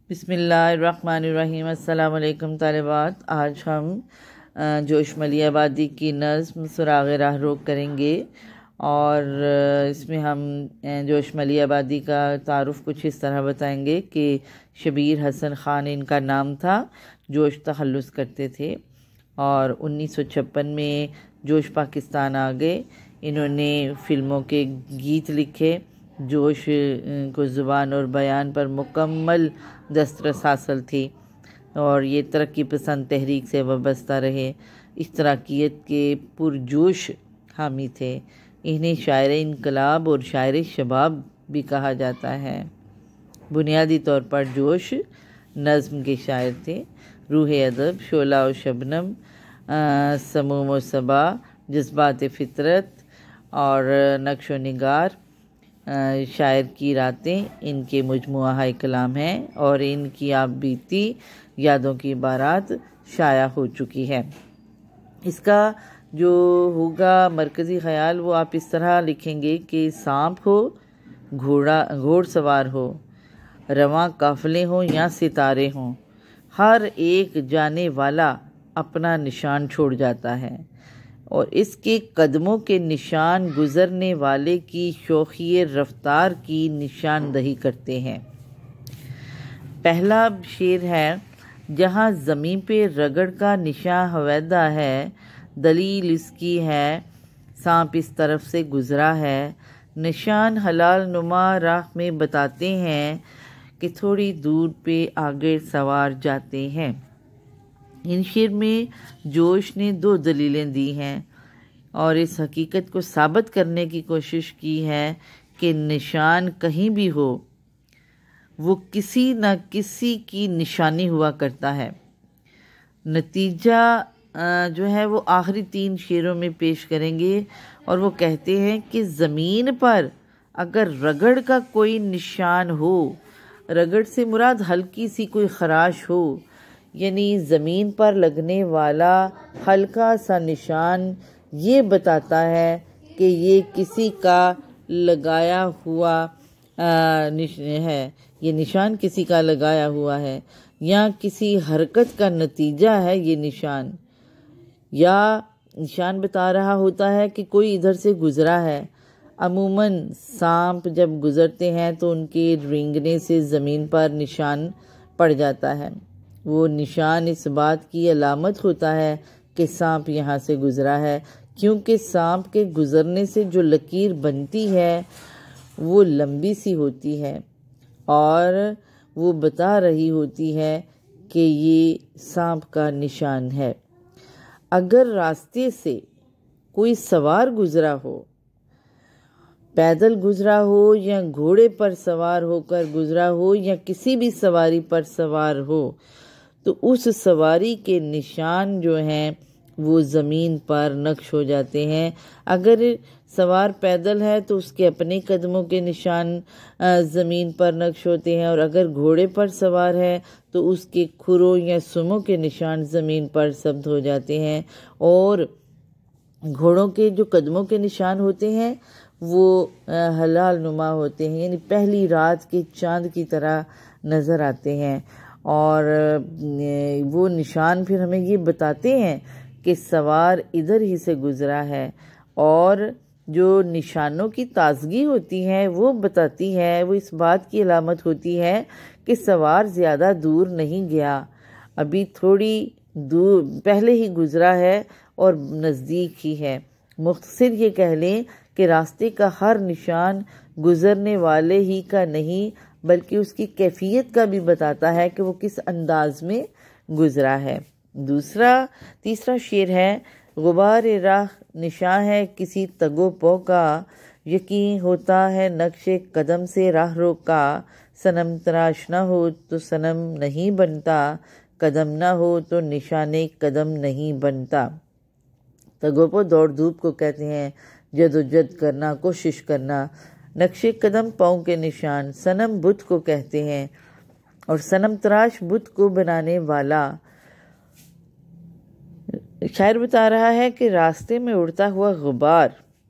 بسم اللہ الرحمن الرحیم۔ السلام علیکم طالبات، آج ہم جوش ملی آبادی کی نظم سراغ راہ روک کریں گے، اور اس میں ہم جوش ملی آبادی کا تعارف کچھ اس طرح بتائیں گے کہ شبیر حسن خان ان کا نام تھا، جوش تخلص کرتے تھے، اور 1956 میں جوش پاکستان آ گئے۔ انہوں نے فلموں کے گیت لکھے، جوش کو زبان اور بیان پر مکمل دسترس حاصل تھی، اور یہ ترقی پسند تحریک سے وابستہ رہے، اشتراکیت کے پرجوش حامی تھے۔ انہیں شاعر انقلاب اور شاعر شباب بھی کہا جاتا ہے۔ بنیادی طور پر جوش نظم کے شاعر تھے، روح ادب، شعلہ و شبنم، سموم و صبا، جذبات فطرت اور نقش و نگار، شاعر کی راتیں ان کے مجموعہ کلام ہیں، اور ان کی آپ بیتی یادوں کی عبارات شائع ہو چکی ہے۔ اس کا جو ہوگا مرکزی خیال وہ آپ اس طرح لکھیں گے کہ سانپ ہو، گھوڑ سوار ہو، رواں قافلے ہوں یا ستارے ہوں، ہر ایک جانے والا اپنا نشان چھوڑ جاتا ہے، اور اس کے قدموں کے نشان گزرنے والے کی شوخی رفتار کی نشاندہی کرتے ہیں۔ پہلا شعر ہے: جہاں زمین پہ رگڑ کا نشاں ہویدا ہے، دلیل اس کی ہے سانپ اس طرف سے گزرا ہے، نشان حلال نما راہ میں بتاتے ہیں کہ تھوڑی دور پہ آگے سوار جاتے ہیں۔ ان شعر میں جوش نے دو دلیلیں دی ہیں، اور اس حقیقت کو ثابت کرنے کی کوشش کی ہے کہ نشان کہیں بھی ہو، وہ کسی نہ کسی کی نشانی ہوا کرتا ہے۔ نتیجہ جو ہے وہ آخری 3 شعروں میں پیش کریں گے، اور وہ کہتے ہیں کہ زمین پر اگر رگڑ کا کوئی نشان ہو، رگڑ سے مراد ہلکی سی کوئی خراش ہو، یعنی زمین پر لگنے والا ہلکا سا نشان یہ بتاتا ہے کہ یہ کسی کا لگایا ہوا ہے، یہ نشان کسی کا لگایا ہوا ہے، یا کسی حرکت کا نتیجہ ہے یہ نشان، یا نشان بتا رہا ہوتا ہے کہ کوئی ادھر سے گزرا ہے۔ عموماً سانپ جب گزرتے ہیں تو ان کے رینگنے سے زمین پر نشان پڑ جاتا ہے، وہ نشان اس بات کی علامت ہوتا ہے کہ سانپ یہاں سے گزرا ہے، کیونکہ سانپ کے گزرنے سے جو لکیر بنتی ہے وہ لمبی سی ہوتی ہے، اور وہ بتا رہی ہوتی ہے کہ یہ سانپ کا نشان ہے۔ اگر راستے سے کوئی سوار گزرا ہو، پیدل گزرا ہو یا گھوڑے پر سوار ہو کر گزرا ہو یا کسی بھی سواری پر سوار ہو، تو اس سواری کے نشان جو ہیں وہ زمین پر نقش ہو جاتے ہیں۔ اگر سوار پیدل ہے تو اس کے اپنے قدموں کے نشان زمین پر نقش ہوتے ہیں، اور اگر گھوڑے پر سوار ہے تو اس کے کھروں یا سموں کے نشان زمین پر ثبت ہو جاتے ہیں، اور گھوڑوں کے جو قدموں کے نشان ہوتے ہیں وہ ہلال نما ہوتے ہیں، یعنی پہلی رات کے چاند کی طرح نظر آتے ہیں، اور وہ نشان پھر ہمیں یہ بتاتے ہیں کہ سوار ادھر ہی سے گزرا ہے، اور جو نشانوں کی تازگی ہوتی ہے وہ بتاتی ہے، وہ اس بات کی علامت ہوتی ہے کہ سوار زیادہ دور نہیں گیا، ابھی تھوڑی دور پہلے ہی گزرا ہے اور نزدیک ہی ہے۔ مختصر یہ کہہ لیں کہ راستے کا ہر نشان گزرنے والے ہی کا نہیں بلکہ اس کی کیفیت کا بھی بتاتا ہے کہ وہ کس انداز میں گزرا ہے۔ تیسرا شعر ہے: غبار راہ نشاں ہے کسی تگ و پو کا، یقین ہوتا ہے نقش قدم سے راہ روکا، صنم تراش نہ ہو تو صنم نہیں بنتا، قدم نہ ہو تو نشان قدم نہیں بنتا۔ تگ و پو دوڑ دھوپ کو کہتے ہیں، جد و جہد کرنا، کوشش کرنا۔ نقش قدم پاؤں کے نشان، صنم بت کو کہتے ہیں، اور صنم تراش بت کو بنانے والا۔ شاعر بتا رہا ہے کہ راستے میں اڑتا ہوا غبار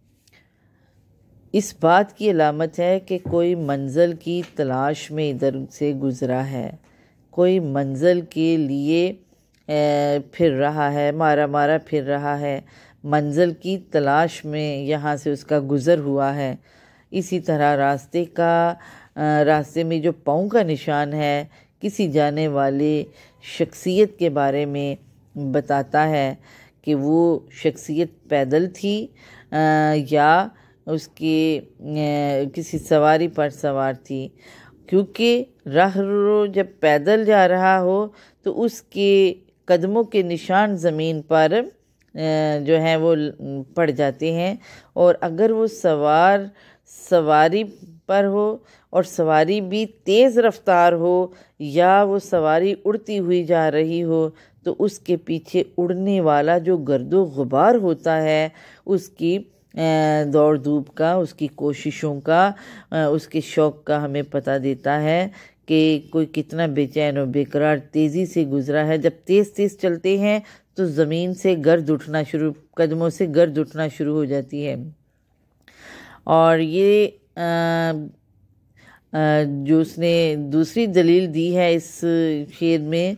اس بات کی علامت ہے کہ کوئی منزل کی تلاش میں ادھر سے گزرا ہے، کوئی منزل کے لیے پھر رہا ہے، مارا مارا پھر رہا ہے، منزل کی تلاش میں یہاں سے اس کا گزر ہوا ہے۔ اسی طرح راستے میں جو پاؤں کا نشان ہے کسی جانے والے شخصیت کے بارے میں بتاتا ہے کہ وہ شخصیت پیدل تھی یا اس کے کسی سواری پر سوار تھی، کیونکہ راہ رو جب پیدل جا رہا ہو تو اس کے قدموں کے نشان زمین پر جو ہیں وہ پڑ جاتے ہیں، اور اگر وہ سواری پر ہو اور سواری بھی تیز رفتار ہو یا وہ سواری اڑتی ہوئی جا رہی ہو تو اس کے پیچھے اڑنے والا جو گرد و غبار ہوتا ہے اس کی دوڑ دھوپ کا، اس کی کوششوں کا، اس کے شوق کا ہمیں پتہ دیتا ہے کہ کوئی کتنا بے چین و بے قرار تیزی سے گزرا ہے۔ جب تیز تیز چلتے ہیں تو زمین سے قدموں سے گرد اٹھنا شروع ہو جاتی ہے۔ اور یہ جو اس نے دوسری دلیل دی ہے اس شعر میں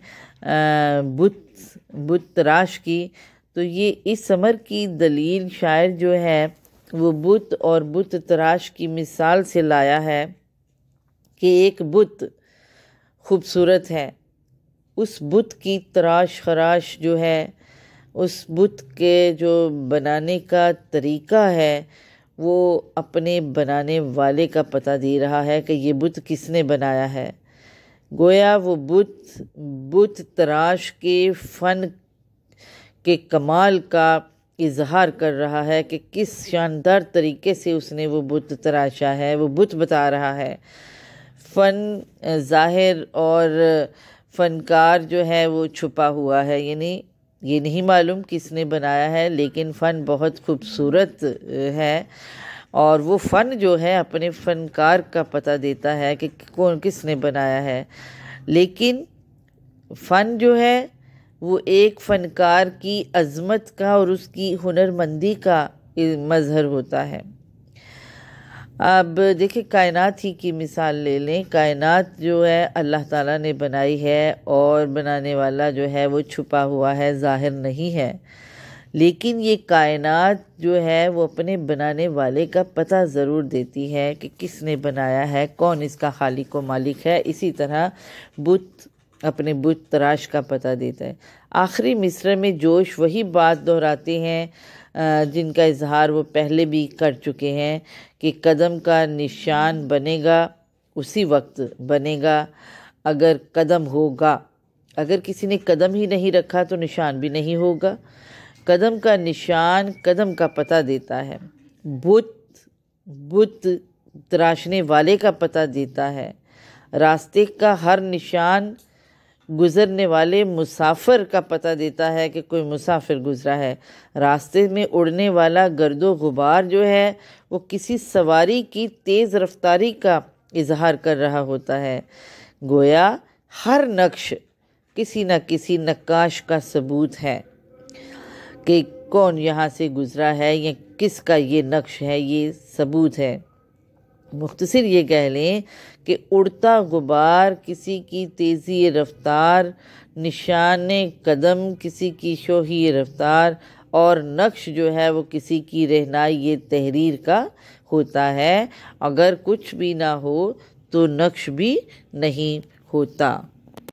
بت تراش کی، تو یہ اس امر کی دلیل شاعر جو ہے وہ بت اور بت تراش کی مثال سے لایا ہے کہ ایک بت خوبصورت ہے، اس بت کی تراش خراش جو ہے، اس بت کے جو بنانے کا طریقہ ہے وہ اپنے بنانے والے کا پتہ دے رہا ہے کہ یہ بت کس نے بنایا ہے۔ گویا وہ بت تراش کے فن کے کمال کا اظہار کر رہا ہے کہ کس شاندار طریقے سے اس نے وہ بت تراشا ہے، وہ بت بتا رہا ہے۔ فن ظاہر اور فنکار جو ہے وہ چھپا ہوا ہے، یعنی یہ نہیں معلوم کس نے بنایا ہے، لیکن فن بہت خوبصورت ہے، اور وہ فن جو ہے اپنے فنکار کا پتہ دیتا ہے کہ کس نے بنایا ہے۔ لیکن فن جو ہے وہ ایک فنکار کی عظمت کا اور اس کی ہنرمندی کا مظہر ہوتا ہے۔ اب دیکھیں کائنات ہی کی مثال لے لیں، کائنات جو ہے اللہ تعالیٰ نے بنائی ہے اور بنانے والا جو ہے وہ چھپا ہوا ہے، ظاہر نہیں ہے، لیکن یہ کائنات جو ہے وہ اپنے بنانے والے کا پتہ ضرور دیتی ہے کہ کس نے بنایا ہے، کون اس کا خالق و مالک ہے۔ اسی طرح بت اپنے بت تراش کا پتہ دیتا ہے۔ آخری مصرعے میں جوش وہی بات دہراتے ہیں جن کا اظہار وہ پہلے بھی کر چکے ہیں کہ قدم کا نشان بنے گا اسی وقت بنے گا اگر قدم ہوگا، اگر کسی نے قدم ہی نہیں رکھا تو نشان بھی نہیں ہوگا۔ قدم کا نشان قدم کا پتہ دیتا ہے، بت تراشنے والے کا پتہ دیتا ہے۔ راستے کا ہر نشان گزرنے والے مسافر کا پتہ دیتا ہے کہ کوئی مسافر گزرا ہے۔ راستے میں اڑنے والا گرد و غبار جو ہے وہ کسی سواری کی تیز رفتاری کا اظہار کر رہا ہوتا ہے۔ گویا ہر نقش کسی نہ کسی نقاش کا ثبوت ہے کہ کون یہاں سے گزرا ہے یا کس کا یہ نقش ہے، یہ ثبوت ہے۔ مختصر یہ کہہ لیں کہ اڑتا غبار کسی کی تیزی رفتار، نشان قدم کسی کی شوخی رفتار، اور نقش جو ہے وہ کسی کی رہنائی تحریر کا ہوتا ہے۔ اگر کچھ بھی نہ ہو تو نقش بھی نہیں ہوتا۔